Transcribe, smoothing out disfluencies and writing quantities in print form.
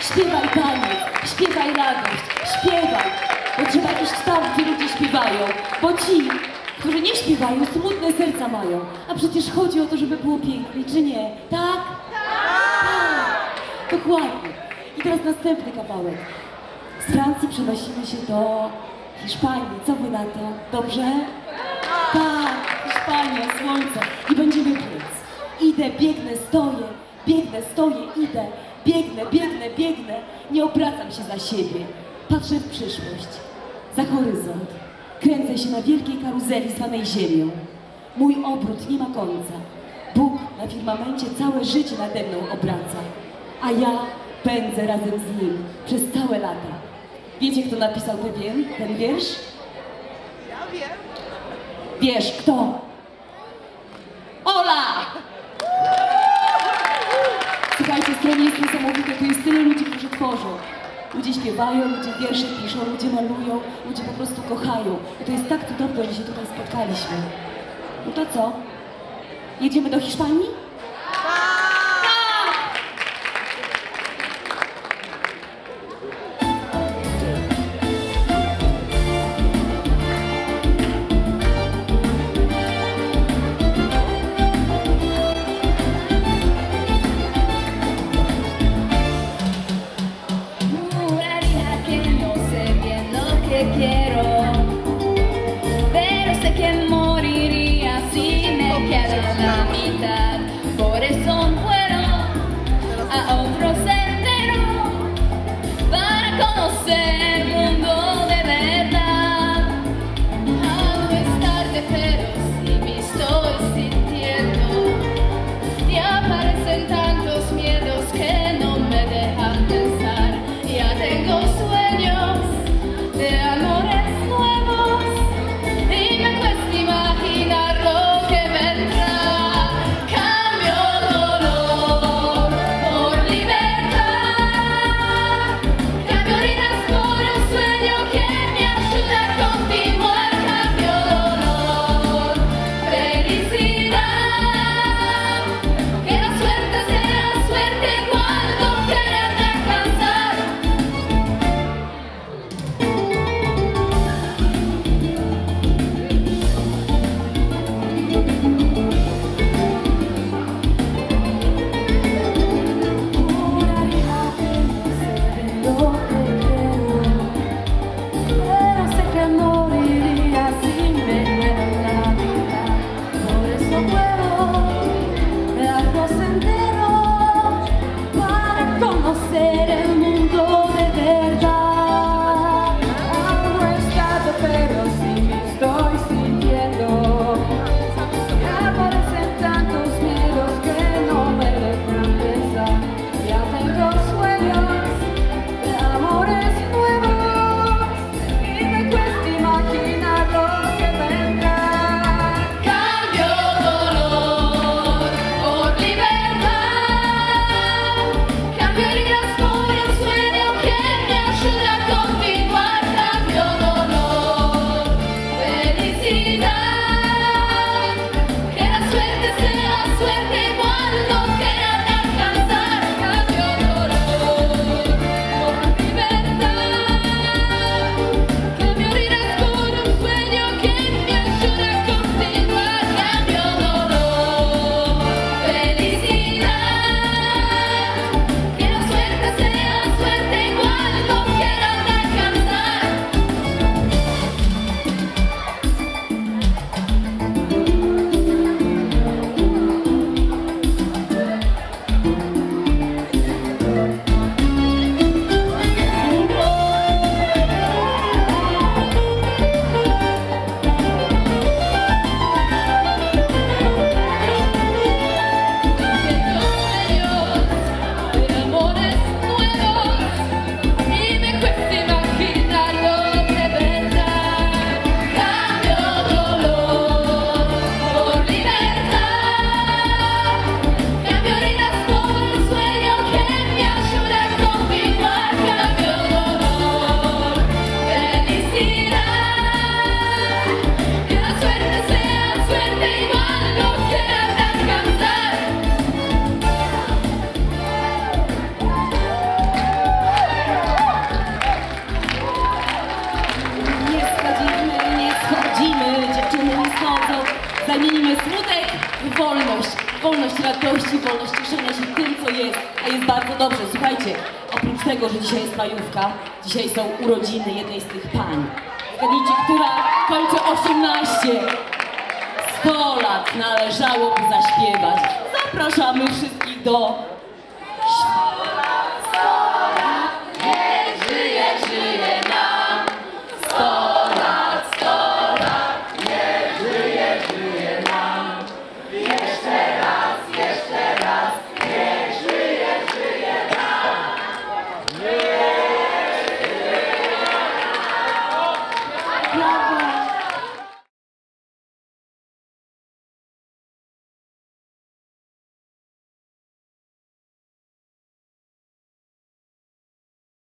Śpiewaj taniec, śpiewaj radość, śpiewaj. Bo trzeba iść tam, gdzie ludzie śpiewają. Bo ci, którzy nie śpiewają, smutne serca mają. A przecież chodzi o to, żeby było pięknie, czy nie? Tak? Tak! Dokładnie. I teraz następny kawałek. Z Francji przenosimy się do Hiszpanii. Co wy na to? Dobrze? Tak, Hiszpania, słońce. I będziemy biec. Idę, biegnę, stoję, idę. Biegnę. Nie obracam się za siebie. Patrzę w przyszłość. Za horyzont. Kręcę się na wielkiej karuzeli zwanej Ziemią. Mój obrót nie ma końca. Bóg na firmamencie całe życie nade mną obraca. A ja pędzę razem z Nim przez całe lata. Wiecie, kto napisał ten wiersz? Ja wiem. Wiesz, kto? Ola! Słuchajcie, stronie jest niesamowite, tu jest tyle ludzi, którzy tworzą. Ludzie śpiewają, ludzie wiersze piszą, ludzie malują, ludzie po prostu kochają. I to jest tak cudowne, że się tutaj spotkaliśmy. No to co? Jedziemy do Hiszpanii? Quiero, pero sé que moriría si me quedo la mitad. Por eso muero a otro sendero para conocer el mundo de verdad. Aún no es tarde, pero sí me estoy sintiendo y aparecen tantos miedos que no me dejan pensar. Ya tengo sueños de amores nuevos y me cuesta imaginar lo que vendrá. Zamienimy smutek w wolność. Wolność radości, wolność cieszenia się tym, co jest. A jest bardzo dobrze. Słuchajcie, oprócz tego, że dzisiaj jest majówka, dzisiaj są urodziny jednej z tych pań. Zgadnijcie, która kończy 18. 100 lat należałoby zaśpiewać. Zapraszamy wszystkich do